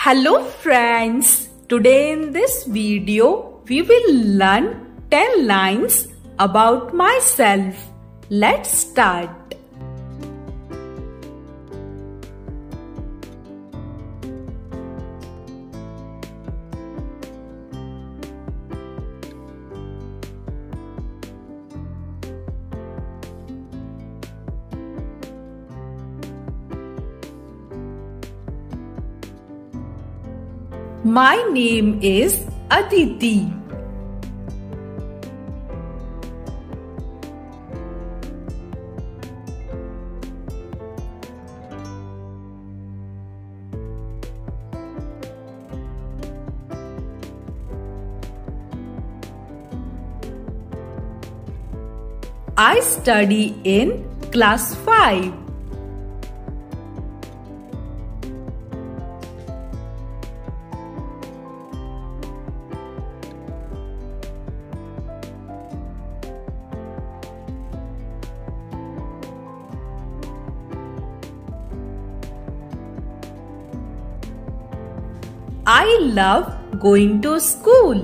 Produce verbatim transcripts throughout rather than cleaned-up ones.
Hello friends, today in this video we will learn ten lines about myself. Let's start. My name is Aditi. I study in class five. I love going to school.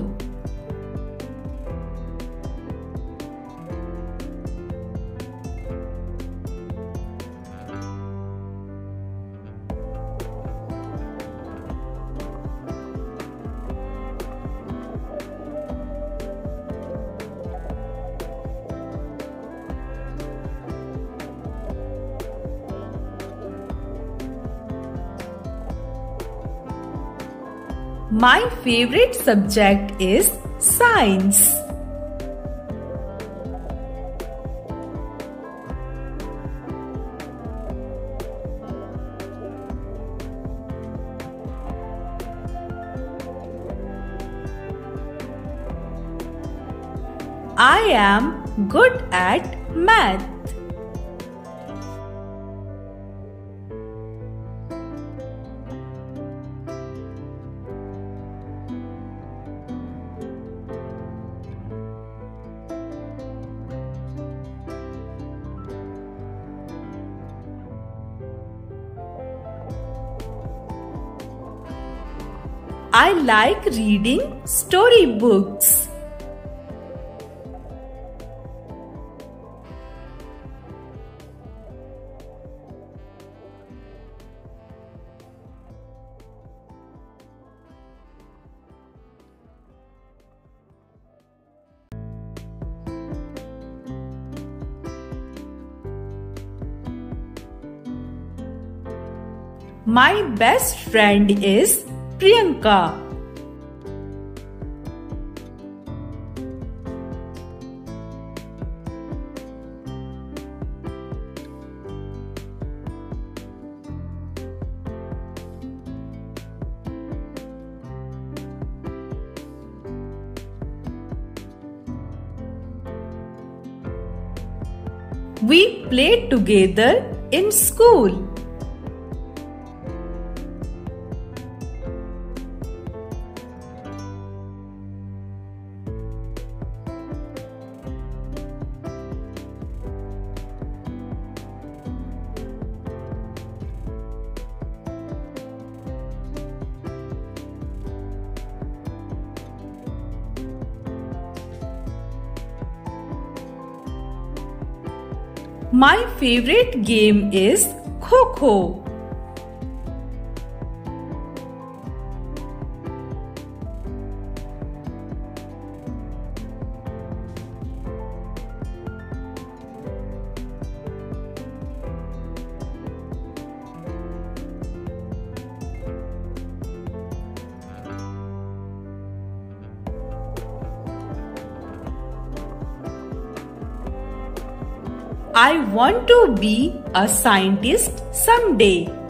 My favorite subject is science. I am good at math. I like reading storybooks. My best friend is Priyanka. We play together in school. My favorite game is Kho-Kho. I want to be a scientist someday.